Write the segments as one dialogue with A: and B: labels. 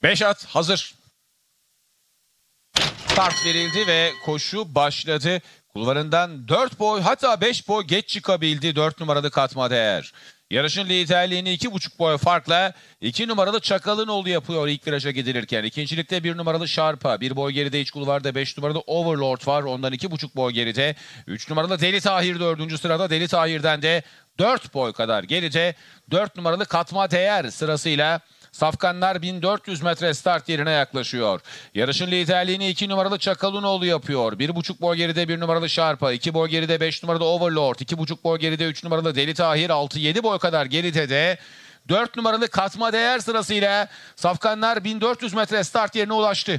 A: 5 at hazır. Start verildi ve koşu başladı. Kulvarından 4 boy hatta 5 boy geç çıkabildi 4 numaralı Katma Değer. Yarışın liderliğini 2,5 boy farkla 2 numaralı Çakalınoğlu yapıyor ilk viraja gidilirken. İkincilikte 1 numaralı Şarpa, 1 boy geride iç kulvarda 5 numaralı Overlord var. Ondan 2,5 boy geride. 3 numaralı Deli Tahir 4. sırada. Deli Tahir'den de 4 boy kadar geride. 4 numaralı Katma Değer sırasıyla safkanlar 1400 metre start yerine yaklaşıyor. Yarışın liderliğini 2 numaralı Çakalınoğlu yapıyor. 1,5 boy geride 1 numaralı Şarpa, 2 boy geride 5 numaralı Overlord, 2,5 boy geride 3 numaralı Deli Tahir, 6-7 boy kadar geride de 4 numaralı Katma Değer sırasıyla safkanlar 1400 metre start yerine ulaştı.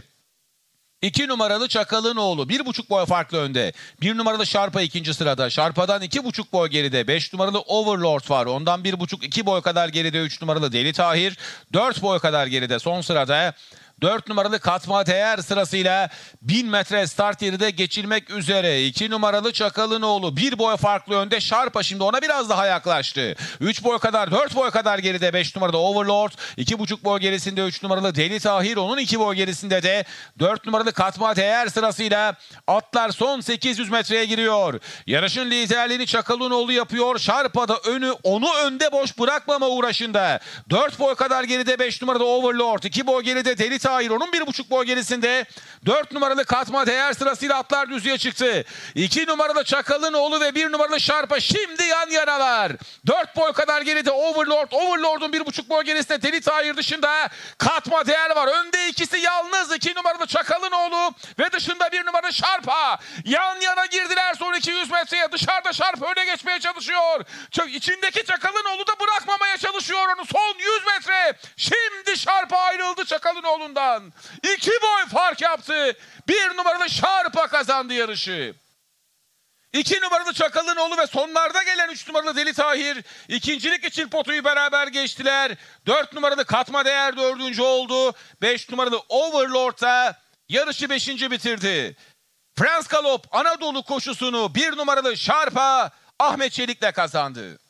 A: 2 numaralı Çakalınoğlu 1,5 boy farklı önde. 1 numaralı Şarpa 2. sırada. Şarpa'dan 2,5 boy geride 5 numaralı Overlord var. Ondan 1,5-2 boy kadar geride 3 numaralı Deli Tahir. 4 boy kadar geride son sırada. 4 numaralı Katma Değer sırasıyla 1000 metre start yeri de geçilmek üzere. 2 numaralı Çakalınoğlu 1 boy farklı önde. Şarpa şimdi ona biraz daha yaklaştı. 3 boy kadar 4 boy kadar geride 5 numaralı Overlord. 2,5 boy gerisinde 3 numaralı Deli Tahir. Onun 2 boy gerisinde de 4 numaralı Katma Değer sırasıyla atlar son 800 metreye giriyor. Yarışın liderliğini Çakalınoğlu yapıyor. Şarpa da onu önde boş bırakmama uğraşında. 4 boy kadar geride 5 numaralı Overlord. 2 boy geride Deli Tahir, onun 1,5 boy gerisinde 4 numaralı Katma Değer sırasıyla atlar düzlüğe çıktı. 2 numaralı Çakalınoğlu ve 1 numaralı Şarpa şimdi yan yanalar. 4 boy kadar geride Overlord. Overlord'un 1,5 boy gerisinde Deli Tahir dışında Katma Değer var. Önde ikisi yalnız 2 numaralı Çakalınoğlu ve dışında 1 numaralı Şarpa. Yan yana girdiler son 200 metreye. Dışarıda Şarpa öne geçmeye çalışıyor. İçindeki Çakalınoğlu da bırakmamaya çalışıyor onu. Son 100 metre. Şimdi Şarpa ayrıldı Çakalınoğlu'ndan. 2 boy fark yaptı. 1 numaralı Şarpa kazandı yarışı. 2 numaralı Çakalınoğlu ve sonlarda gelen 3 numaralı Deli Tahir ikincilik için potuyu beraber geçtiler. 4 numaralı Katma Değer 4. oldu. 5 numaralı Overlord da yarışı 5. bitirdi. Frans Galop Anadolu koşusunu 1 numaralı Şarpa Ahmet Çelik'le kazandı.